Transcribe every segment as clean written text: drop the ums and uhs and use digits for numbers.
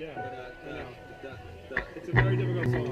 It's a very difficult song.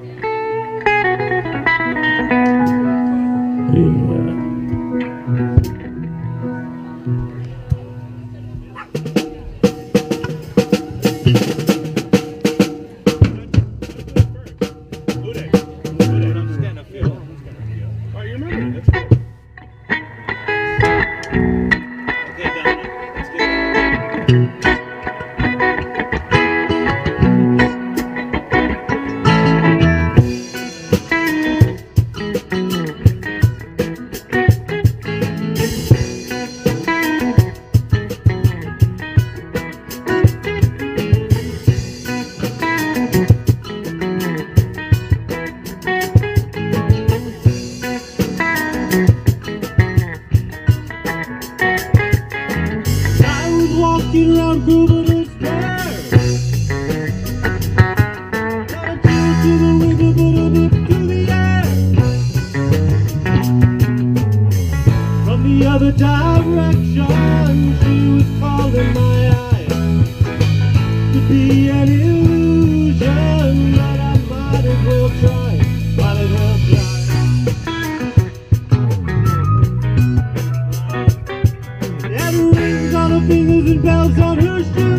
Walking around Grosvenor Square, not a tear to the river, but a whip to the air. From the other direction, she was calling my eyes. Could be an illusion, but I might as well try. Might as well try. And rings on her fingers and bells on her shoes.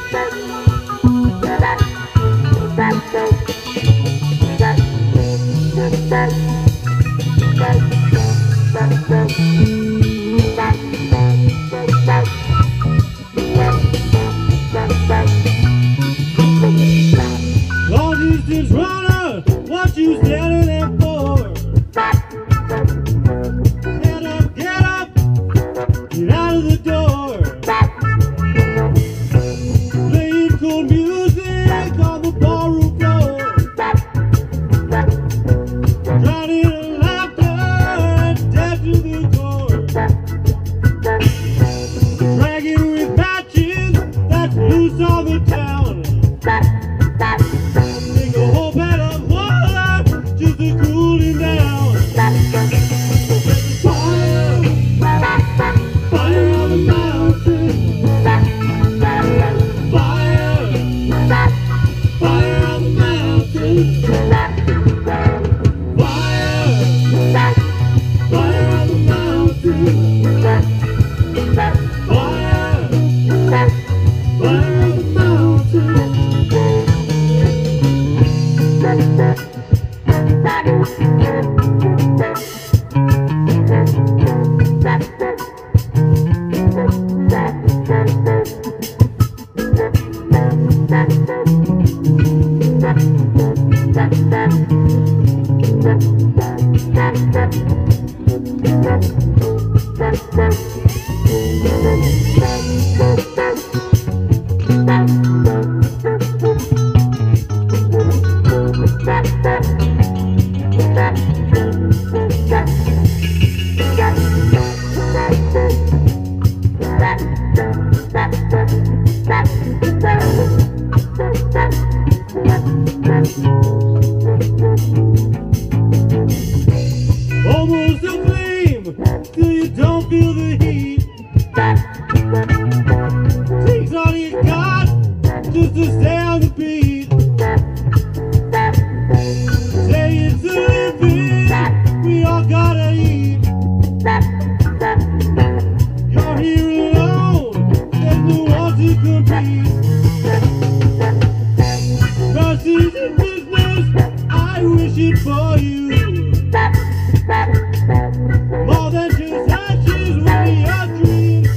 Long distance runner, what you standing there for? Get up, get out of the door. Playing cool music on the ballroom floor. Drowning in laughter and death to the core. Dragging with matches that's loose on the town. Take a whole bed of water just to cool him down. Fire, fire on the mountain. Fire, fire on the mountain. Fire, fire on the mountain. Fire, fire on the mountain. Almost a flame till you don't feel the heat. Takes all you got just to stay on the beat. Say it's a living, we all gotta eat. You're here alone, there's no one to compete. Versus in business, I wish it for you. More than just ashes will be your dreams.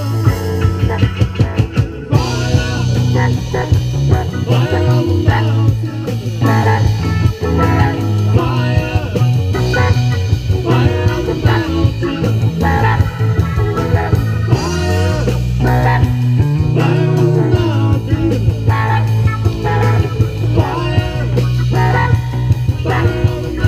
Fire, fire on the mountain. Fire, fire on the mountain. Fire, fire on the mountain. Fire, fire on the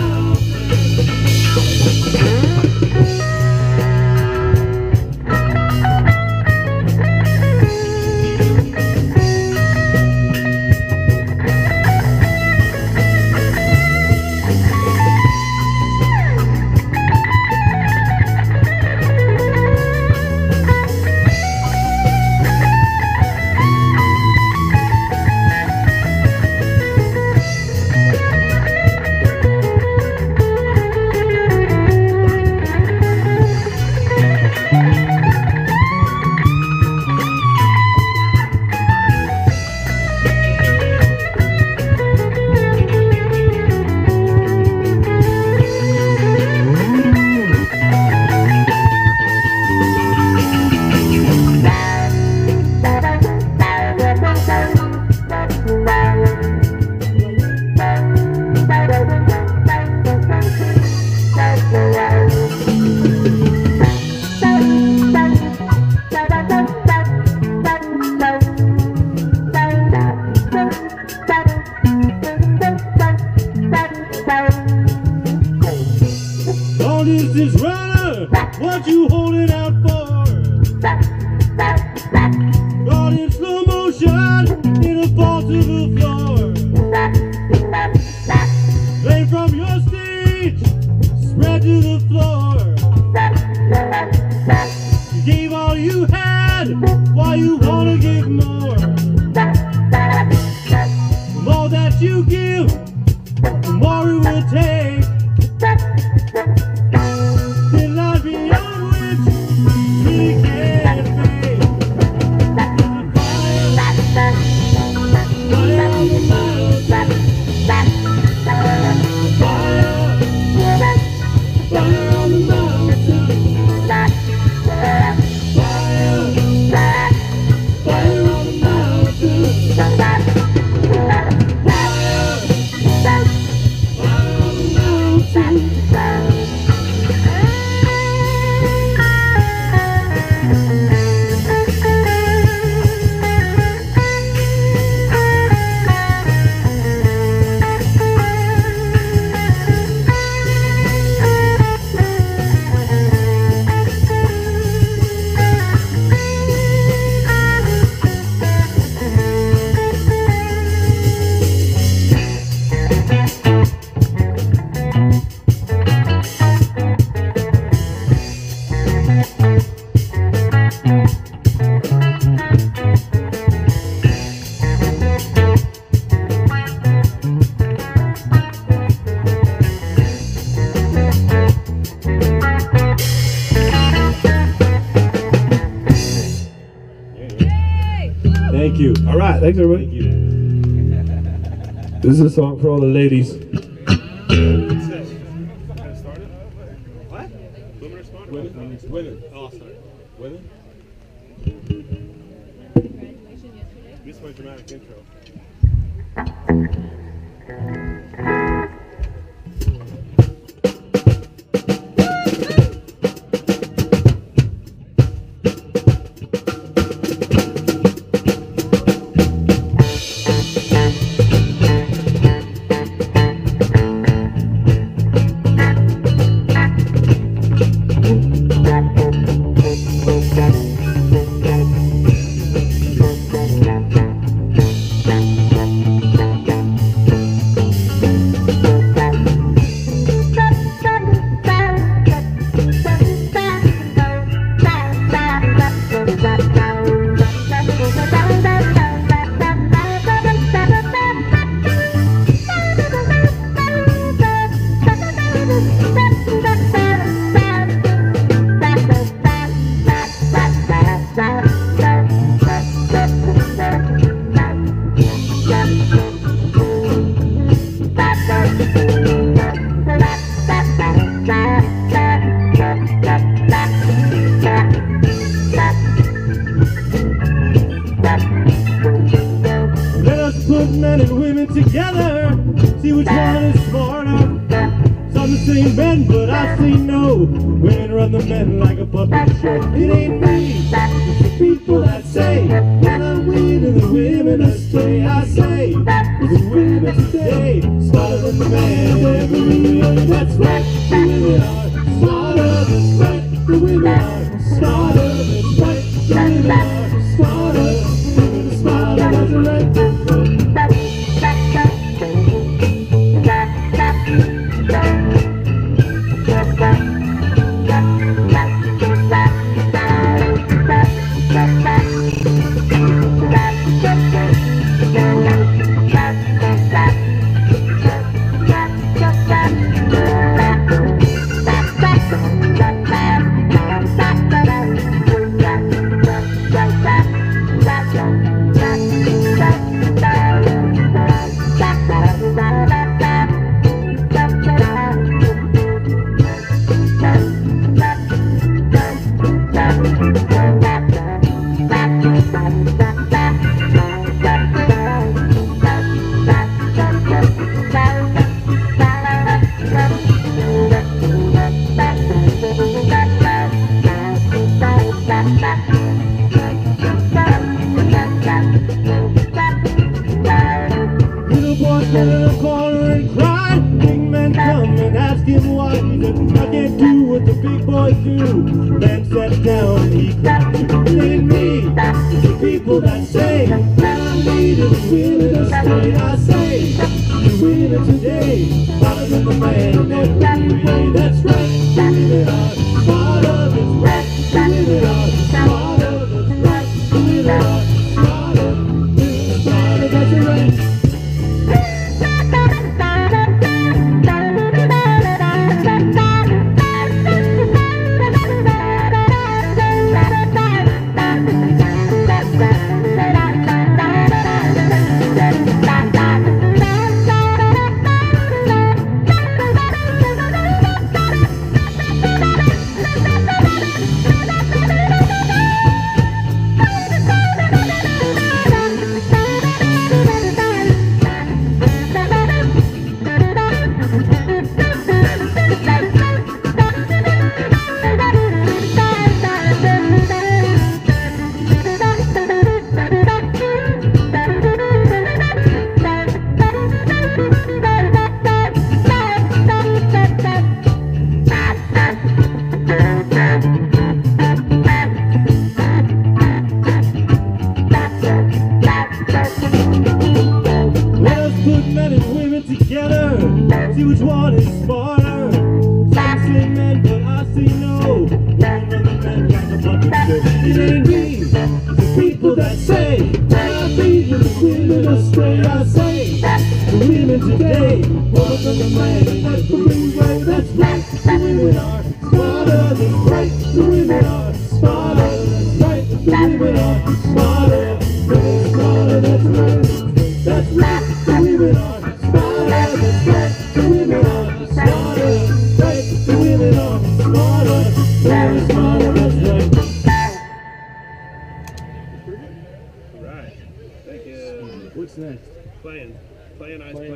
Long distance runner, what you holding out for? Gone in slow motion, right, thanks everybody. Thank you. This is a song for all the ladies. What? Women are smarter? Women. Oh, sorry. Women? This is my dramatic intro. Men and women together, see which one is smarter. Some say men, but I say no. Women run the men like a puppet show. It ain't me, it's the people that say when I'm winning, the women astray. I say it's the women today, smarter than the man every way. That's right, the women are smarter. That's right, the women are smarter. That's right, the women are smarter. Women are smarter, that's right. Sit in a corner and cry. Big men come and ask him why. He said, I can't do what the big boys do. Man sat down and he cried. It ain't me, it's the people that say when I'm leading the women astray. I say, the women today, smarter than the man in every way. That's right, the women are smarter. That's right, the women are smarter. That's right, the women are smarter. Women are smarter, that's right. See which one is smarter. Some say men, but I say no. One of the men like a bucket show. It ain't me, it's the people that say when I'm leading the women astray. I say the women today, more than the man in every way. That's right, the women are smarter. That's right, the women are smarter. That's right, the women are smarter. Smarter, that's right. That's right. The women are smarter. That's right. The women are smarter. Right. The women are smarter. Very smarter, that's right. Right. Thank you. What's next? Playing ice Playing.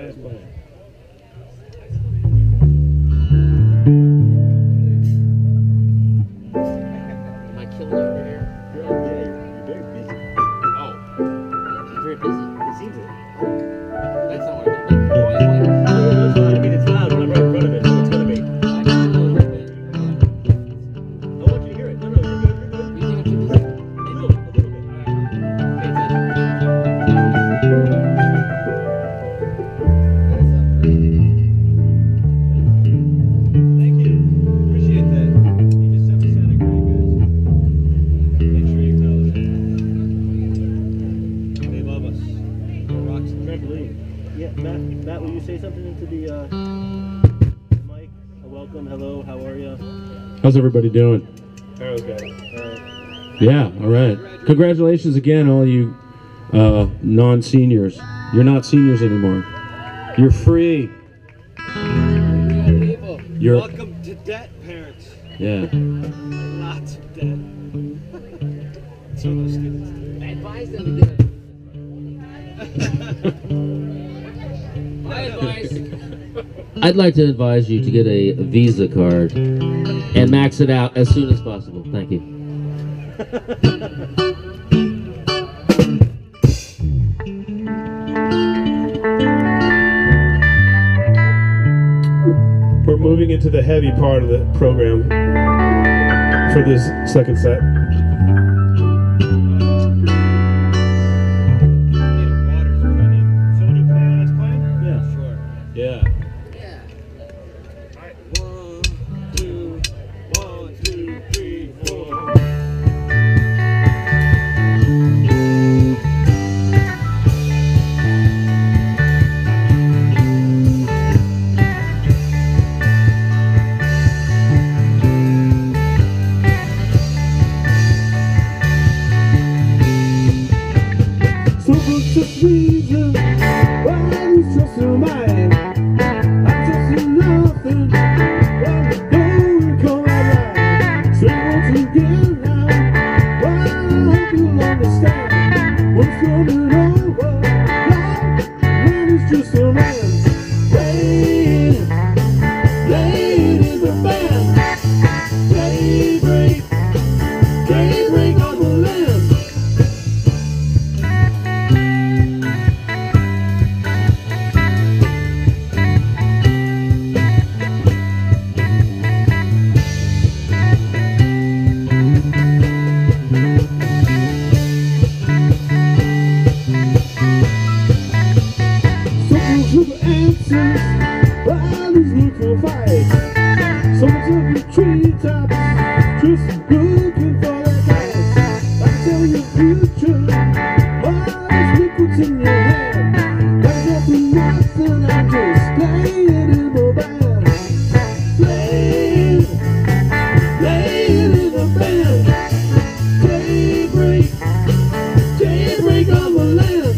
Am I killing you over here? You're very busy. Oh. I'm very busy. It seems it. That's not what I meant. Like, noise. I mean, it's loud when I'm right in front of it, so it's gonna be. I can do a little bit. I want you to hear it. No, you're good. You're good. You think I'm too busy? A little bit. Okay, Thank you. Appreciate that. You just have sounded great, guys. Make sure you tell us. They love us. We're rocks and Trampoline. Yeah, Matt, will you say something into the mic? Welcome, hello, how are you? How's everybody doing? Arrow's got it. Yeah, all right. Congratulations again, all you non-seniors. You're not seniors anymore. You're free. real people. You're Welcome to debt, parents. yeah. Lots of debt. That's what those students do. I advise them to get it. My advice. I'd like to advise you to get a Visa card and max it out as soon as possible. Thank you. We're moving into the heavy part of the program for this second set. Yeah. Sure. Yeah. Yeah. Alright, 1, 2, 1, 2, 3, 4. So what's the reason why you trust your mind? I trust in nothing. Well, you know you come out right. So once you get right, well, I hope you'll understand what's coming over. Man is just a man. Playing in the band. Daybreak on the land. Someone's looking for answers, others look for fight. Someone's up the treetops, just looking for that guy. I tell you the future, others look what's in your hand. There's nothing, I'm just playing in my band. Playing in the band. Daybreak on the land.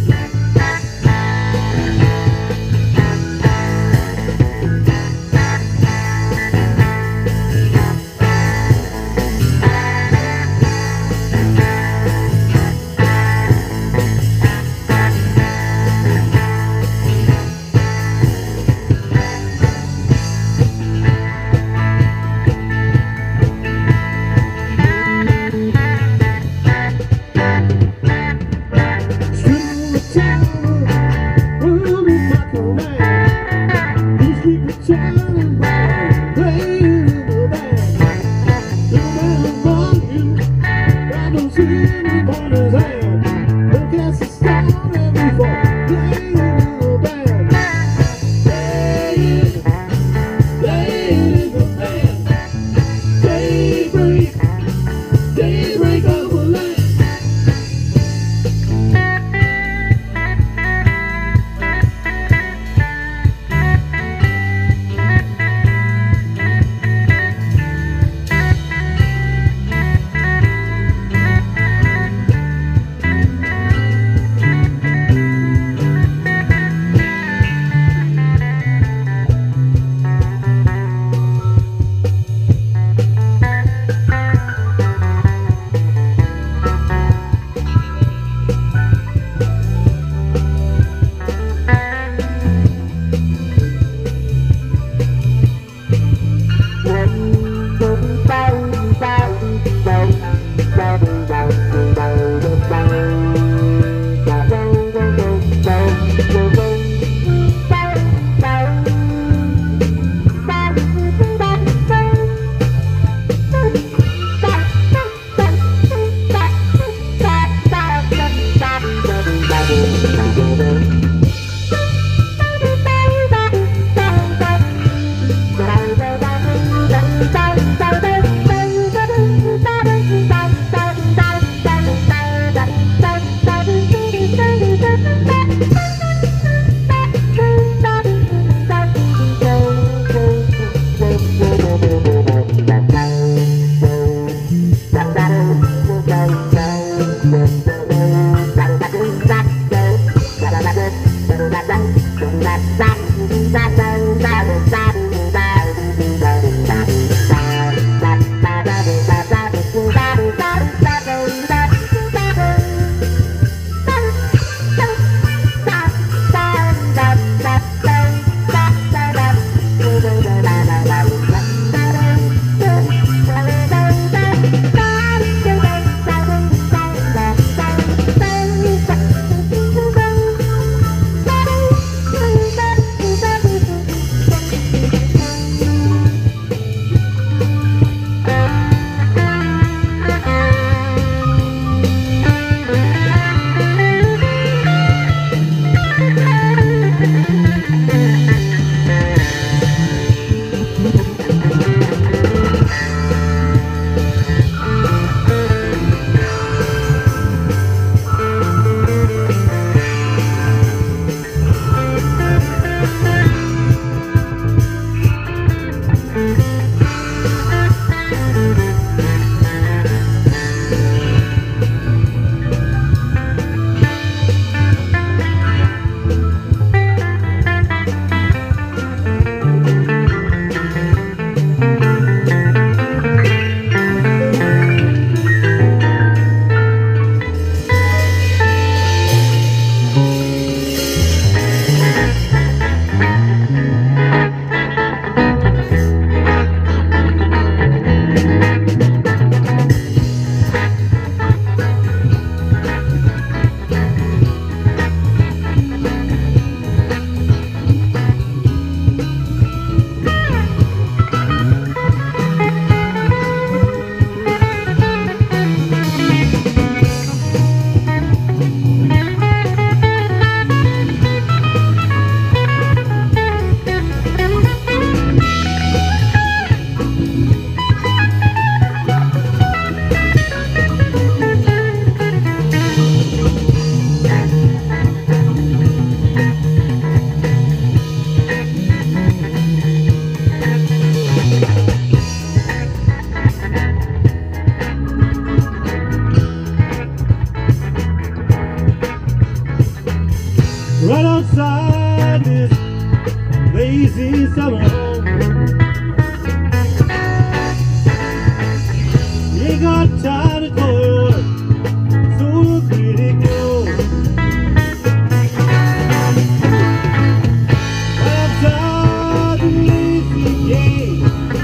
Right outside this lazy summer home, you ain't got time to toil, so look at it go. Right outside the lazy gate,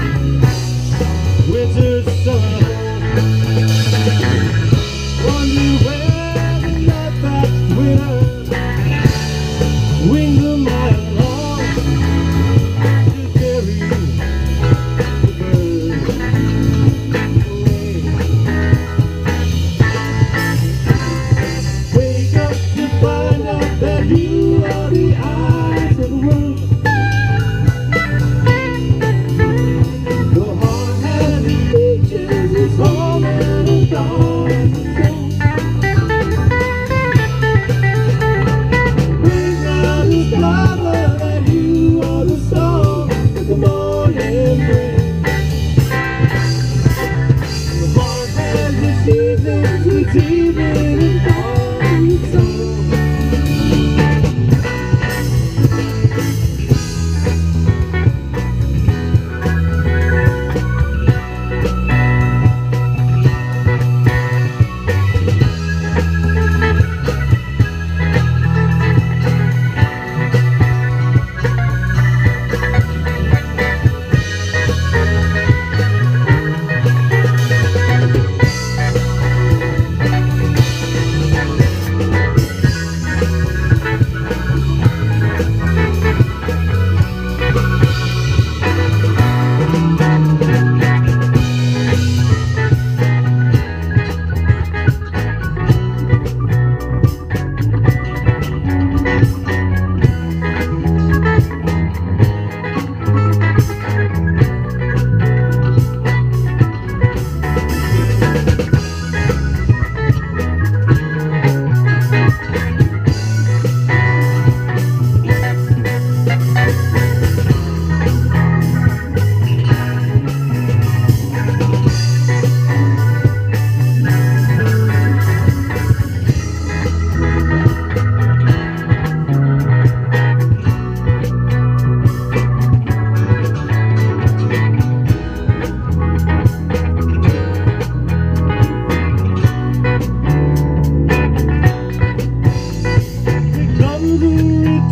winter summer home, wonder where the night past winter wings a mile long, just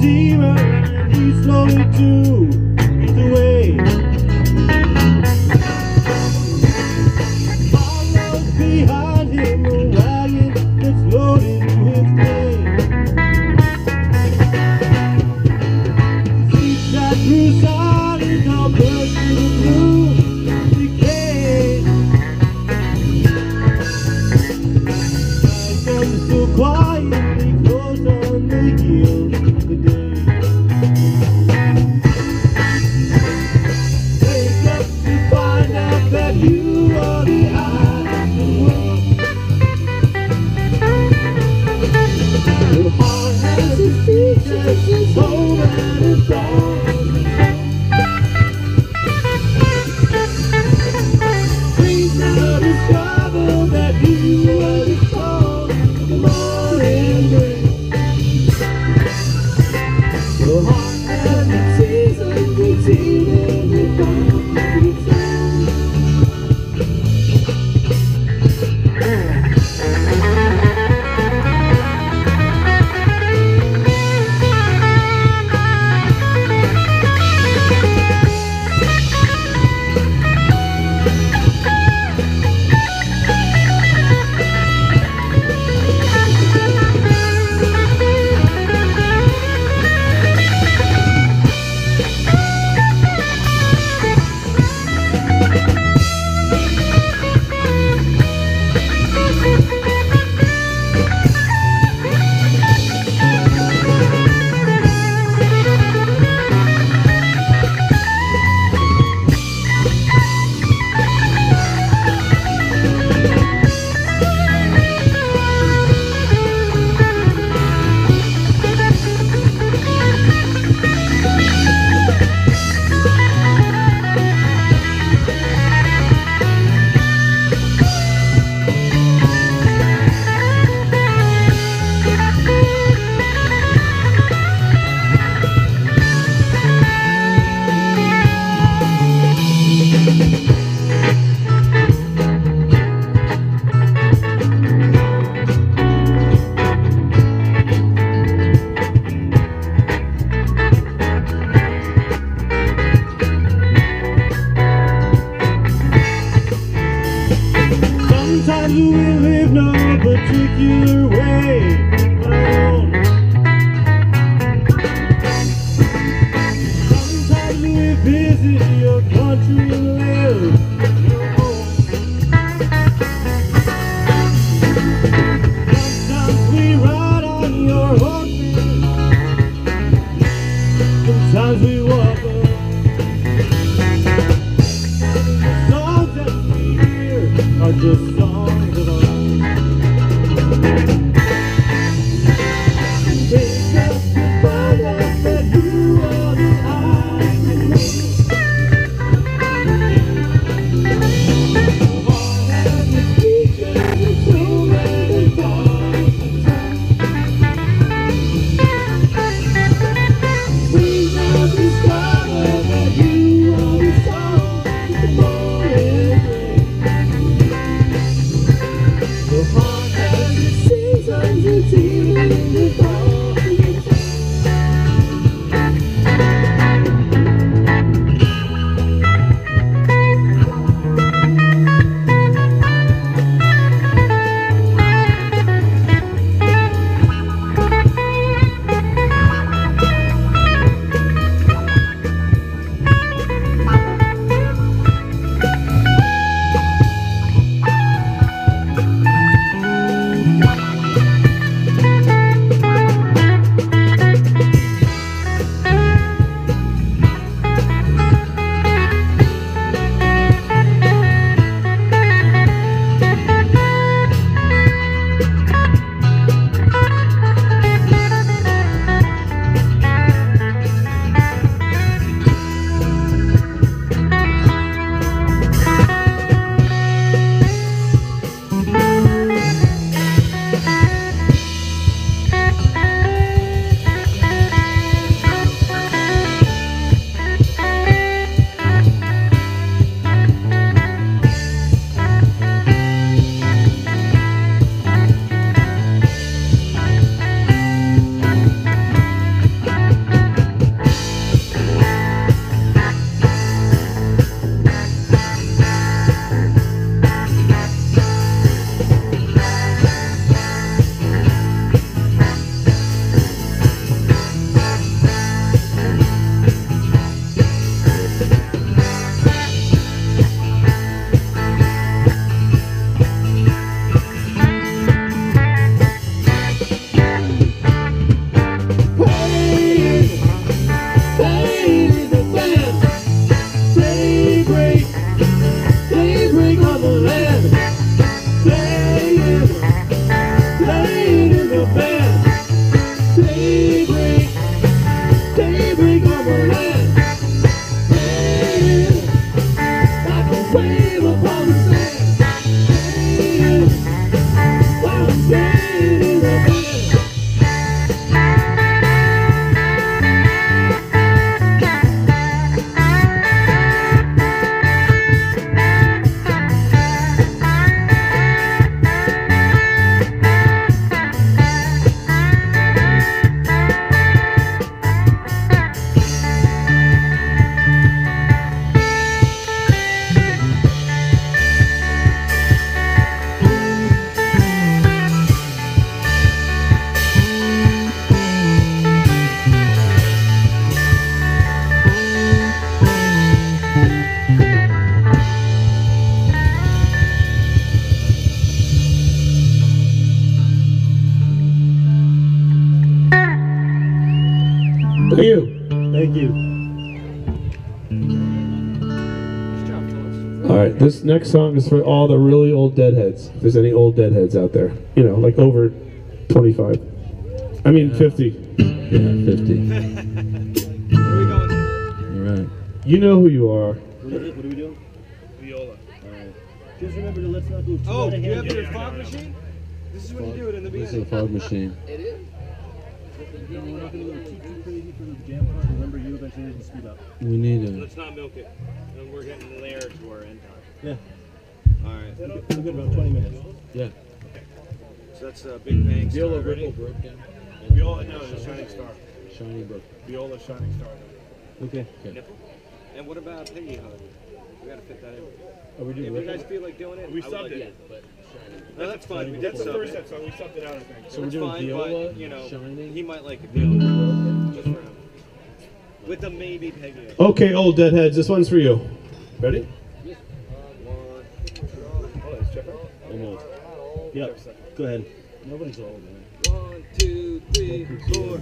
Redeemer, and he slowly too eats away. Follows behind him a wagon that's loaded with grain. Seats that grew solid all burst to the blue decay. Night comes so quietly close on the heels of the day. Wake up to find out that you are the eye of the world. Your heart has its features, its home and its all. Please now discover that you are the song of the morning rain. Your heart has its seasons, its evenings, its dawn, its end. Thank you. Thank you. All right, this next song is for all the really old deadheads. If there's any old deadheads out there, you know, like over 25. I mean, 50. Yeah, 50. Where are we going? All right. You know who you are. What are we doing? Viola. Just remember to let's not do too Oh, out of you have hand. your fog machine? This is when you do it in the This is a beginning. fog machine. It is? We're not going to go too crazy for the jam part. Remember, you eventually need to speed up. We need a. Let's not milk it. And we're getting there to our end time. Yeah. All right. We're good about 20 minutes. Yeah. So that's Big Bang. Viola Star, ready? Ripple broke down. Viola, no, the Shining Star. Shiny broke. Viola, Shining Star. Okay. Nipple? And what about Peggy Hug? We gotta fit that in. Are we If doing you Ripple? guys feel like doing it, We I would subbed like it. No, that's fine. We did That's the sub first it. episode. We subbed it out, I think. So we're That's doing fine, Viola, but, you know, Shining. he might like it. Viola. Just for him. With the maybe Peggy Hug. Okay, old deadheads, this one's for you. Ready? One. Oh, it's Jeff. I know. Yep. Go ahead. Nobody's old, man. 1, 2, 3, 4.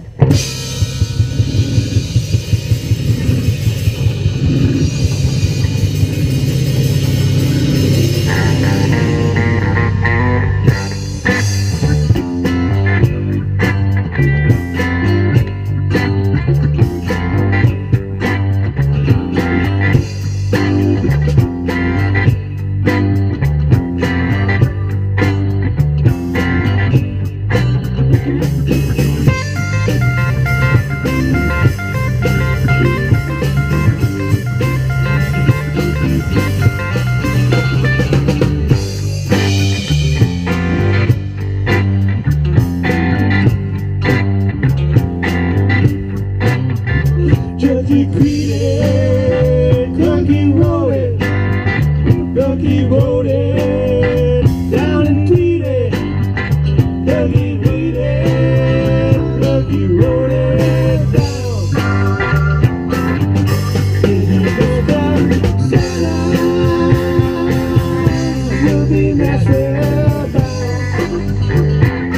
Judgy Creedy, Clunky Roaded, Ducky Roaded, down in Tweedy, Ducky Tweedy, Ducky Roaded, down. If you go down, Santa, you'll be Nashville bound.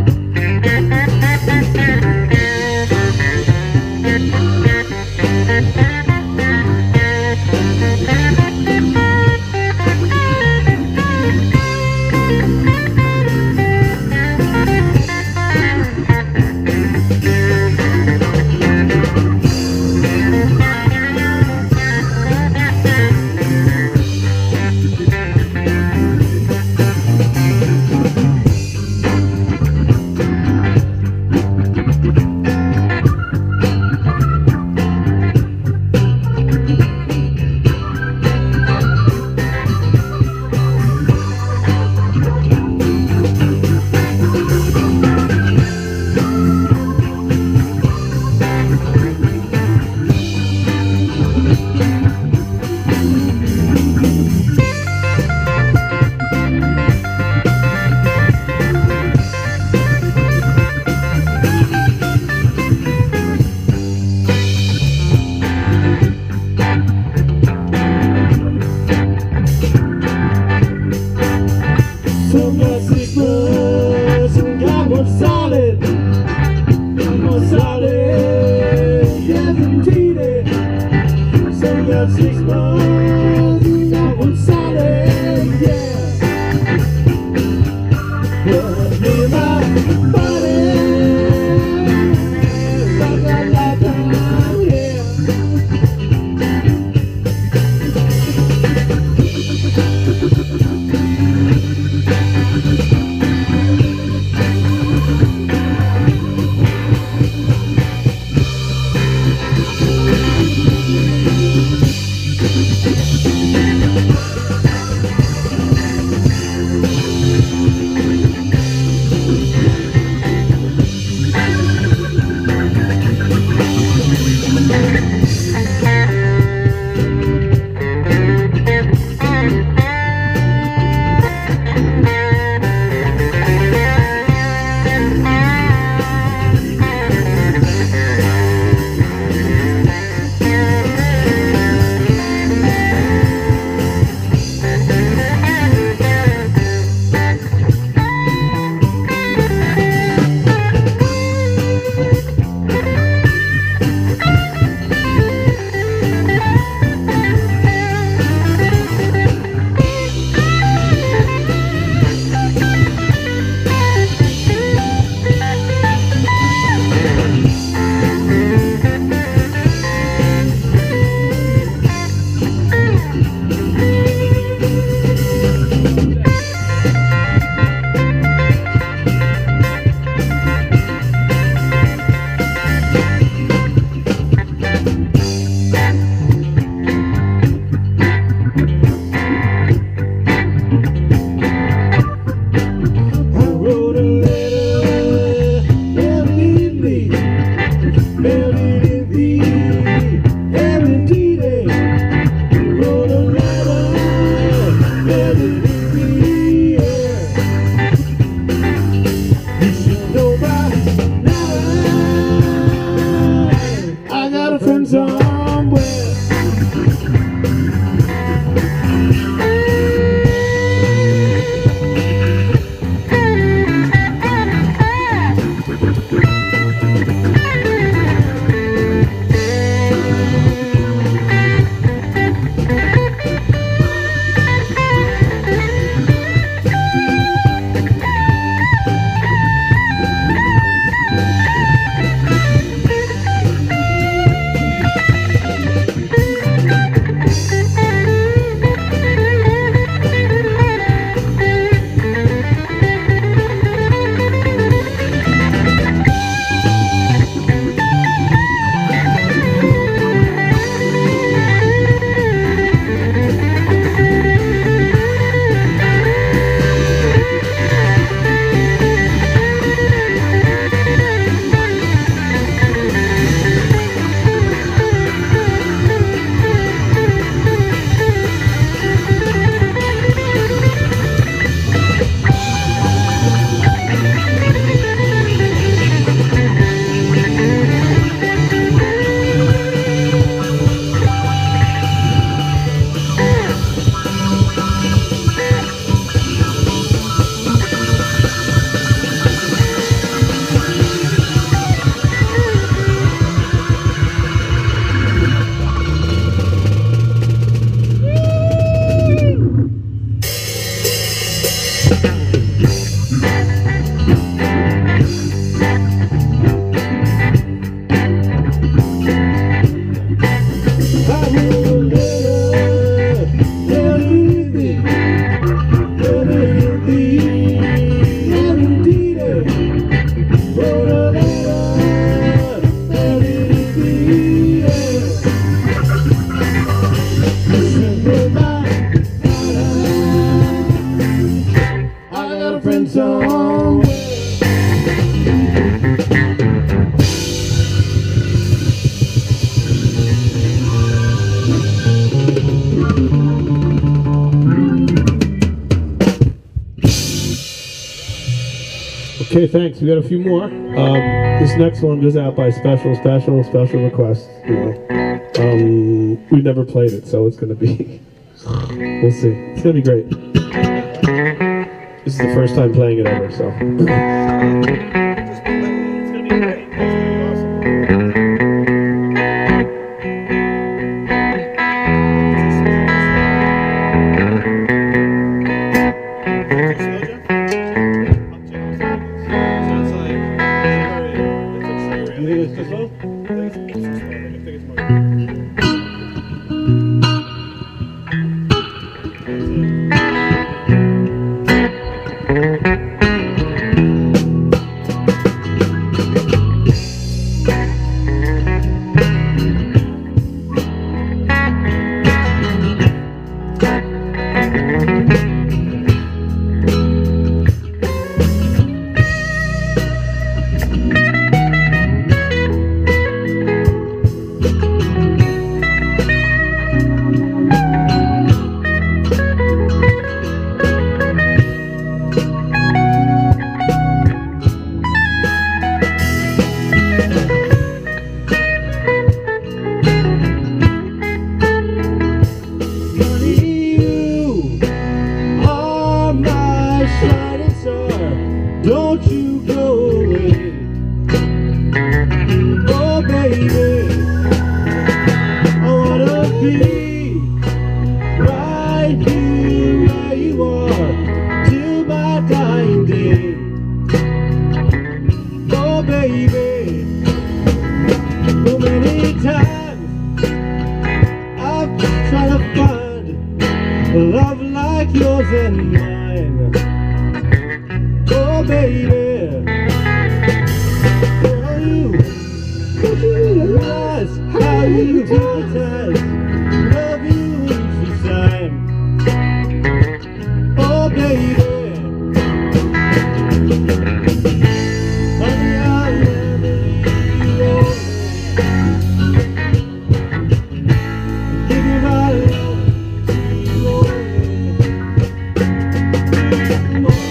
Some got 6 months, some got one solid, yes indeed. Some got 6 months, some got one solid, yeah. But me and my body, like down, yeah. somewhere. Okay, thanks. We got a few more. This next one goes out by special request. You know, we've never played it, so it's gonna be. We'll see. It's gonna be great. This is the first time playing it ever, so. It's gonna be great. It's gonna be awesome. Don't you go away, oh baby, I wanna be right here where you are till my dying day, oh baby. So many times I've tried to find a love like yours and mine, oh baby, don't you realize how you hypnotize, love you each time, oh baby, honey, I'll never leave you alone, give you my love to you always.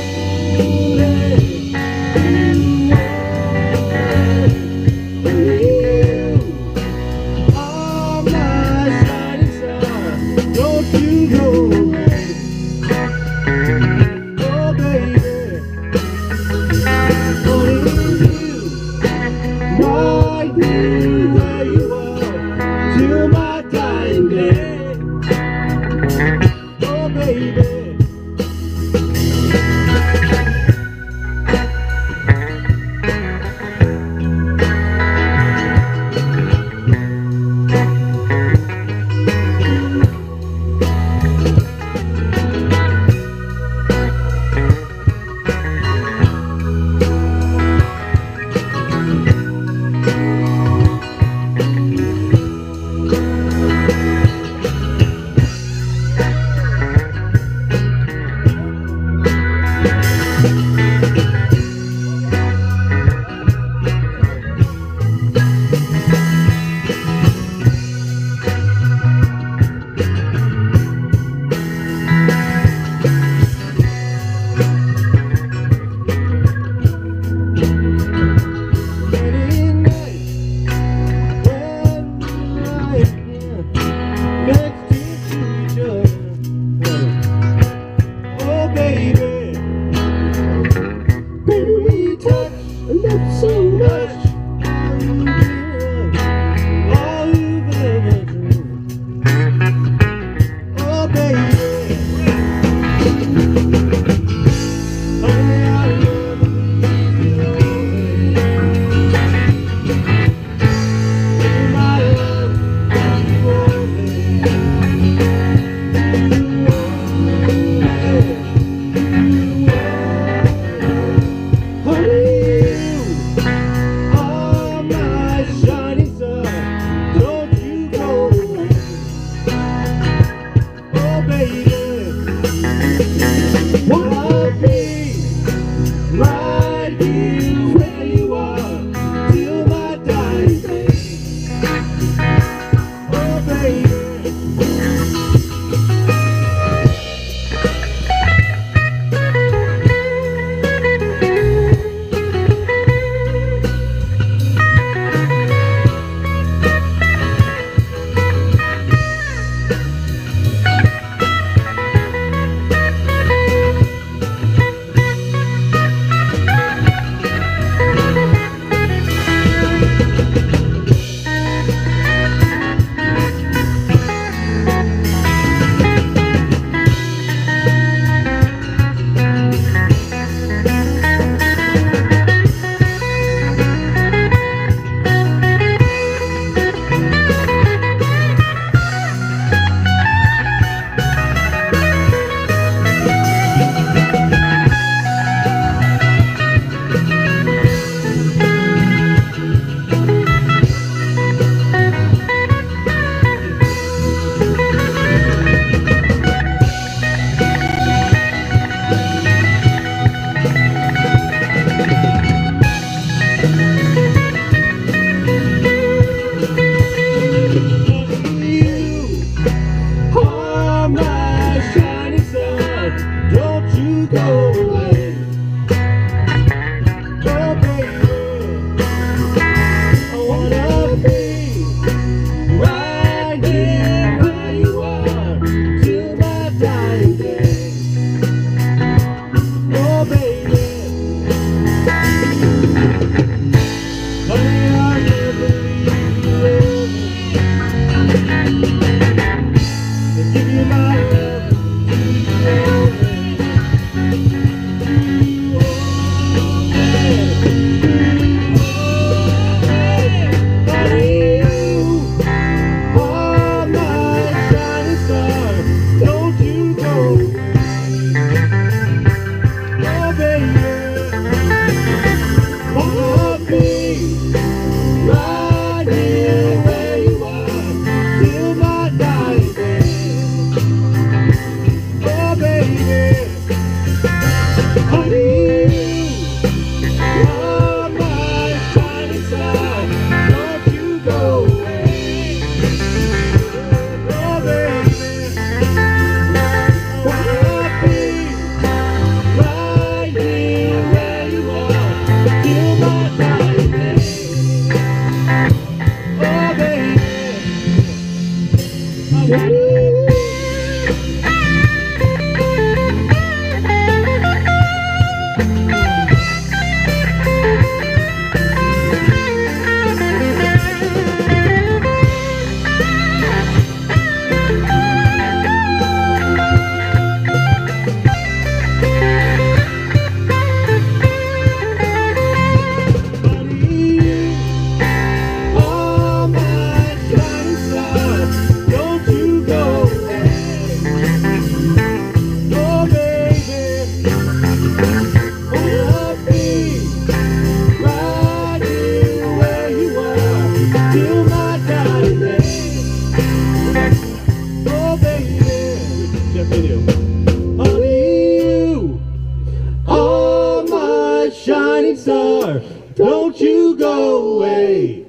Don't you go away.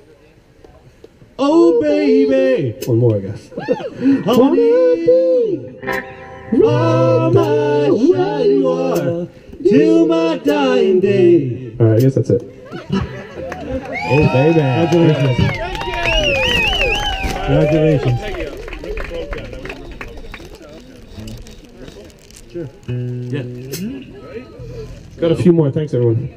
Oh, baby. One more, I guess. Honey, you are my shining star till my dying day. All right, I guess that's it. Oh, baby. Congratulations. Congratulations. Sure. Yeah. Got a few more. Thanks, everyone.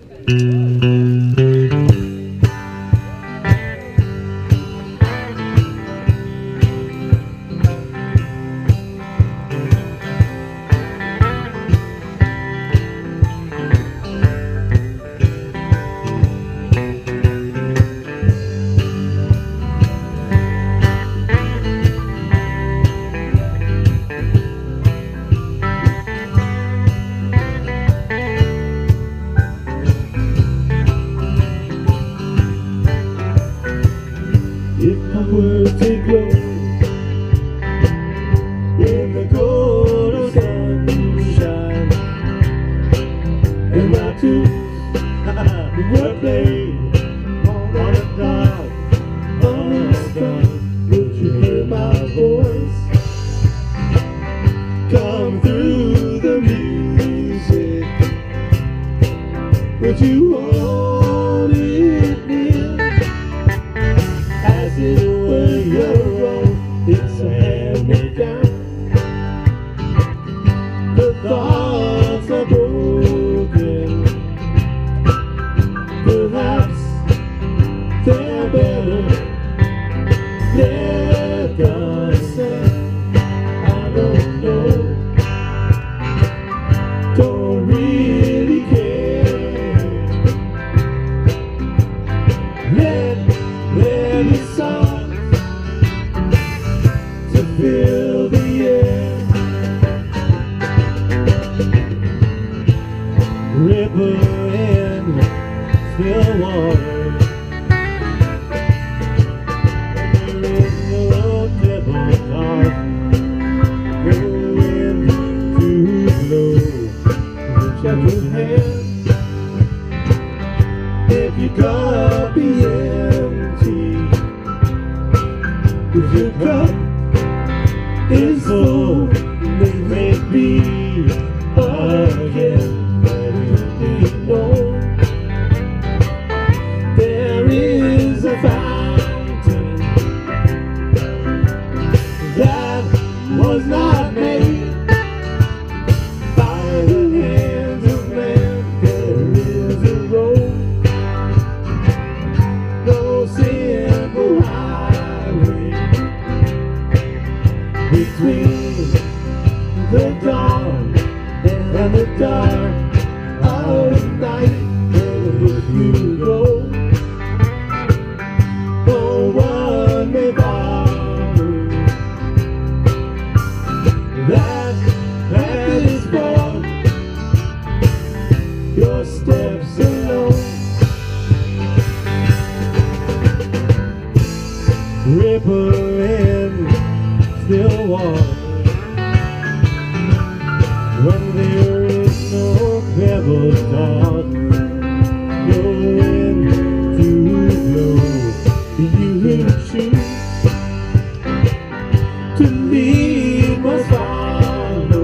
If my words take glow in the golden sunshine, and my tunes were played on a dark, would you hear my voice come through the music? Would you hold it near? As it were your own, it's a hand-me-down. The thoughts are broken. Perhaps they're better. They're gonna say, I don't know. Don't really care. Let the songs to fill the air. River and still water. There is no devil dark. No wind to blow. Reach out your hand. If your cup be empty, if your cup is full, then maybe again, let it be known. There is a fountain that was not made by the hands of man. There is a road, no simple highway between the dawn and the dark of night. And if you go, no one may bother. That is for your steps alone. Ripple in still water. When there is no pebbles dark, no wind to blow, you will choose to lead must follow.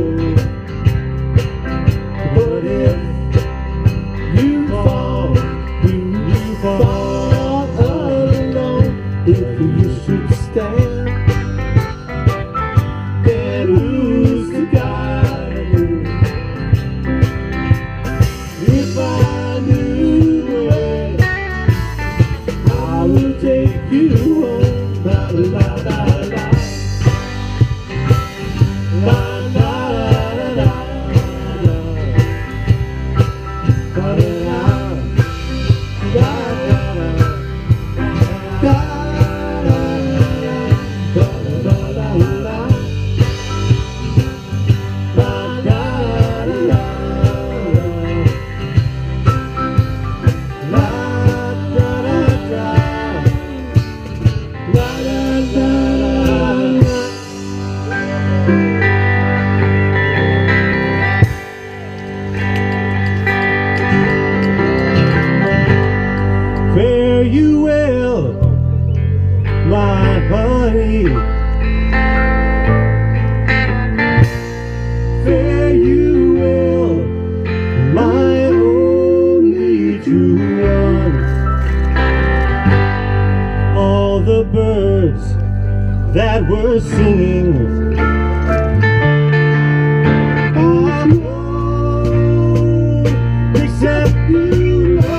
But if you fall, you fall alone. If you should stand, blue sky. If I knew it, I would take you home. La la la la. La la la la. La la la. La la la. La la la. Fare you well, my honey. Fare you well, my only true one. All the birds that were singing are gone, except you know.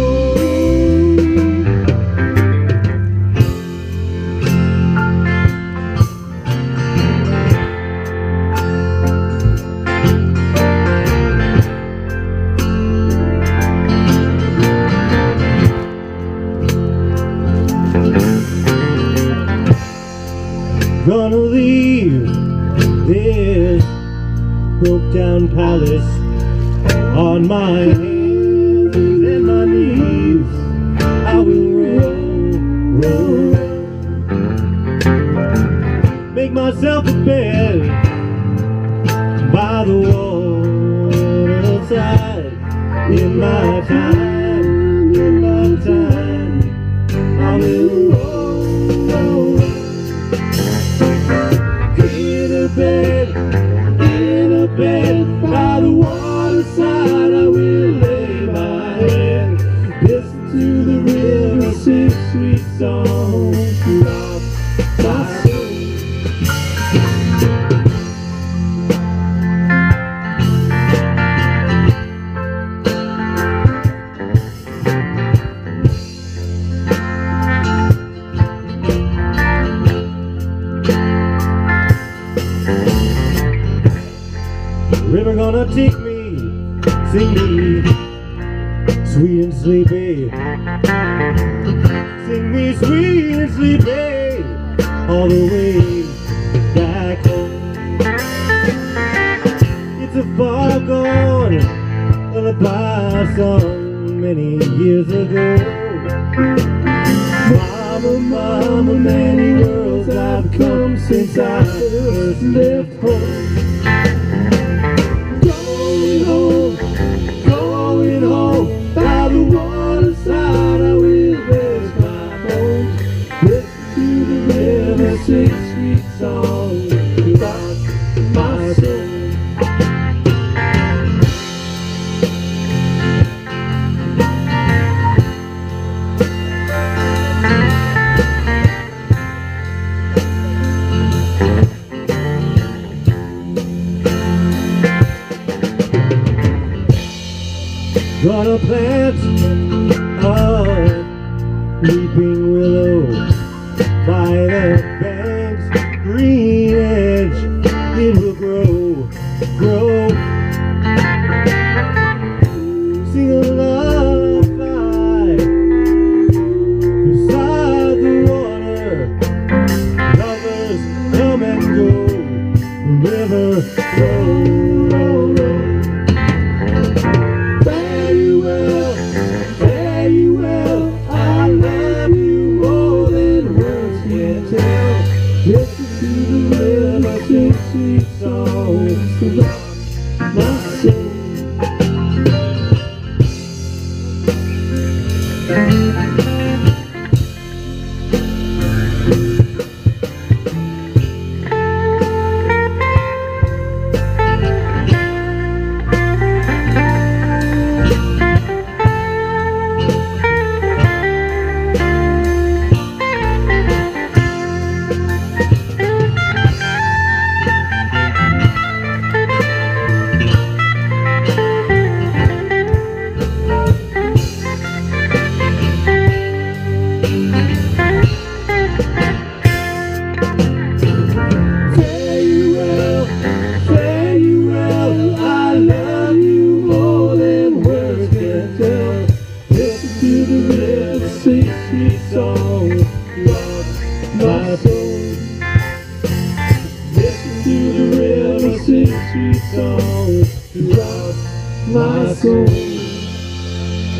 Gonna leave this broke down palace on my hands and my knees. I will roll, make myself a bed by the waterside. In my time, I will roll. In a bed by the waterside, I will lay my head, listen to the river sing sweet songs throughout my soul. River gonna take me, sing me, sweet and sleepy. Sing me sweet and sleepy, all the way back home. It's a far gone lullaby sung many years ago. Mama, mama, many worlds I've come since I first left home. Going home, by the waterside, I will rest my bones. Listen to the river sing sweet songs about my soul. Gonna plant a weeping willow by the bank's green edge. It will grow. Sing a lullaby beside the water. Lovers come and go. The river roll. Fare you well, I love you more than words can tell. Listen to the river sing sweet songs about my soul.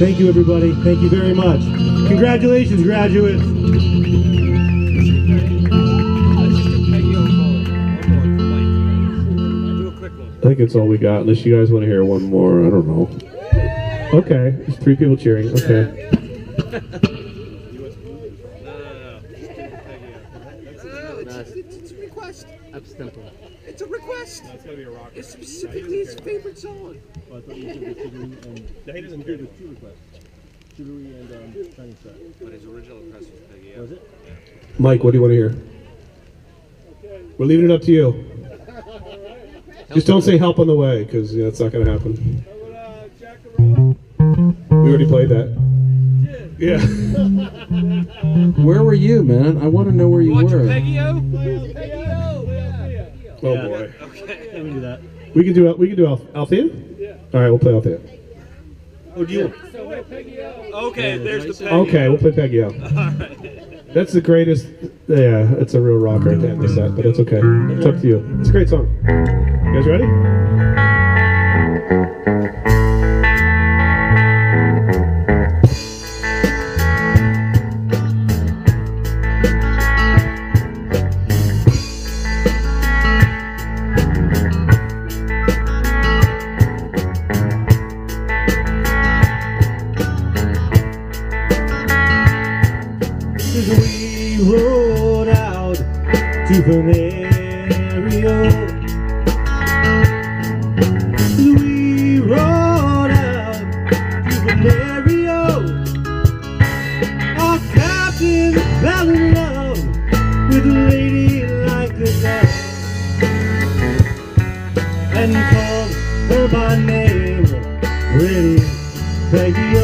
Thank you, everybody. Thank you very much. Congratulations, graduates. I think it's all we got, unless you guys want to hear one more. I don't know. Okay, there's 3 people cheering. Okay. It's a request. It's a request. It's gotta be a rocker. It's specifically his favorite song. Well, I thought you did the Chivalry and he doesn't do the 2 requests. Chivalry and Shining Star. But his original request was Peggy. Was it? Mike, what do you want to hear? We're leaving it up to you. Just don't say help on the way, because that's not going to happen. We already played that. Yeah. Where were you, man? I want to know where you were. Peggy-O? Oh boy. Okay. Yeah, we can do that. We can do Althea? Yeah. All right, we'll play Althea. Oh, do you? Okay, there's the Peggy. Okay, we'll play Peggy out. That's the greatest. Yeah, it's a real rocker at the end of the set, but it's okay. It's up to you. It's a great song. You guys ready? We rode out to Venerio. We rode out to Venerio. Our captain fell in love with a lady like a dove and called her by name, Pretty Peggy-O.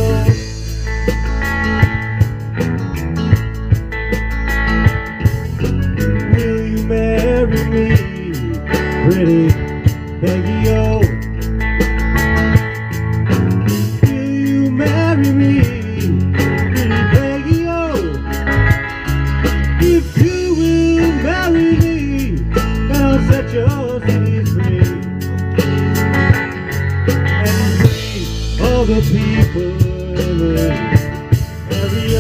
Marry me, pretty Peggy-O. Will you marry me, pretty Peggy-O? If you will marry me, then I'll set your cities free and free all the people in the area.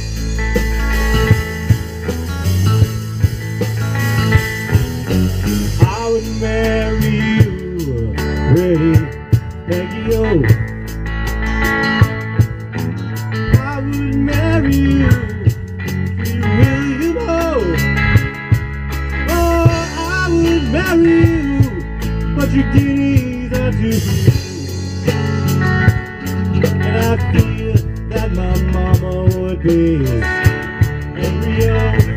I would marry you, pretty Peggy-O. I would marry you, pretty William-O. Oh, I would marry you, but your guineas are too few. And I feel that my mama would be angry-o.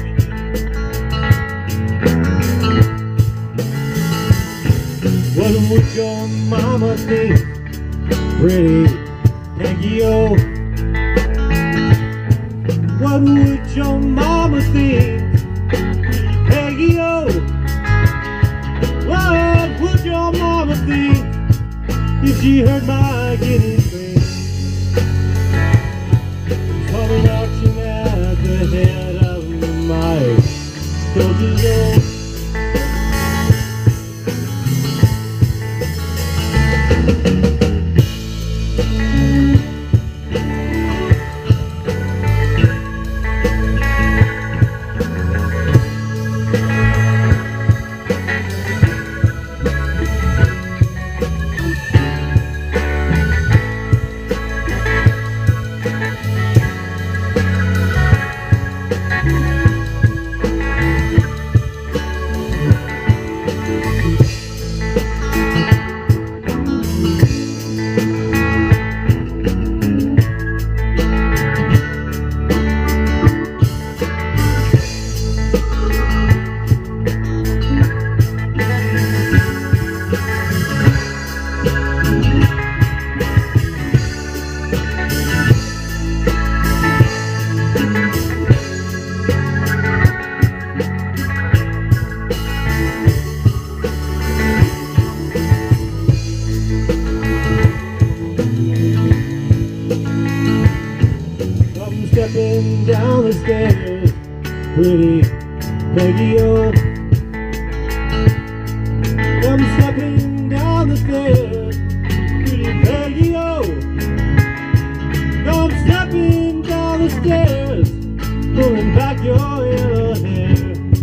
What would your mama think, pretty Peggy-O? What would your mama think, pretty Peggy-O? What would your mama think if she heard my guinea scream? Coming marching at the head of my soldiers. Stepping down the stairs, pretty Peggy-O. Come stepping down the stairs, pretty Peggy-O. your yellow hair.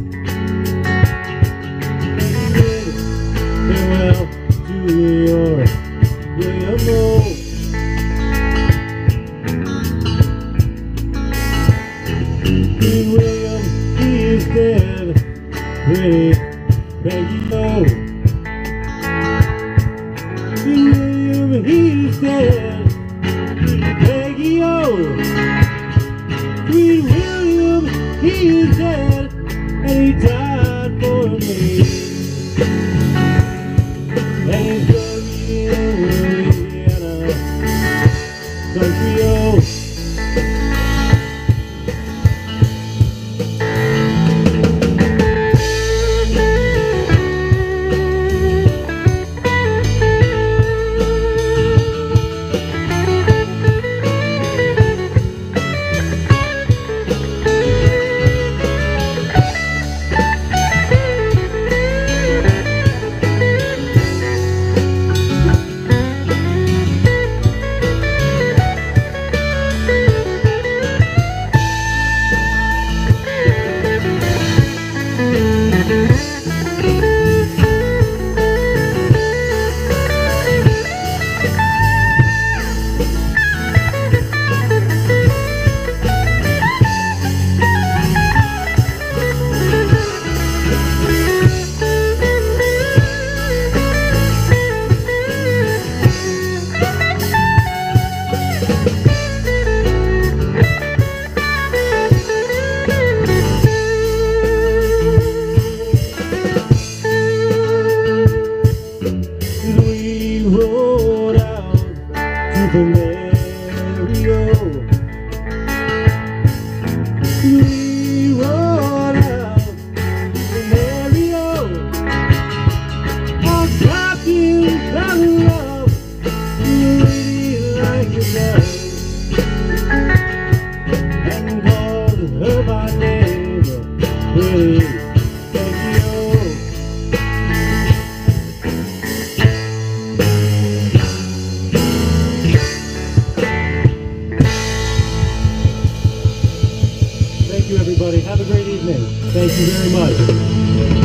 Farewell to your William O. King William, he is dead. Pretty Peggy O. King William, he is dead. Pretty Peggy O. Queen William, he is dead, and he died for me. And he's buried in Louisiana country road. We rode out to the Mario. We rode out to the Mario. Our captain fell in love really like a love, and called her by name, pretty Peggy O. Thank you, everybody. Have a great evening. Thank you very much.